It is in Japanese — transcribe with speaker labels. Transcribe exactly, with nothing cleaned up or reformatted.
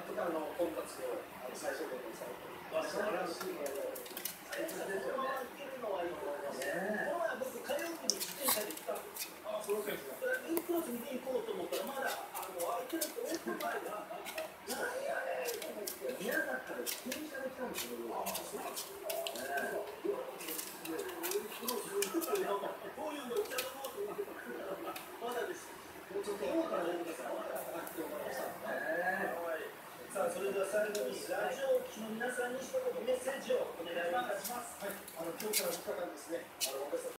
Speaker 1: とかの婚活を最初でされて、素晴らしい。最初でこのまま行けるのはいいと思います。この前僕火曜日に自転車で来たんですよ。あ、そうですか。インクロス見ていこうと思ったらまだあの空いてるってオープン前がなんやねんと思って宮崎から自転車で来たんですよ。あ、そうなんですか。こういうのちゃうのと思ってまだです。もうちょっと今からやるんですか。さあ、それでは最後にラジオ機の皆さんに一言メッセージをお願いいたします。はい、あの今日からふつかかんですね、あの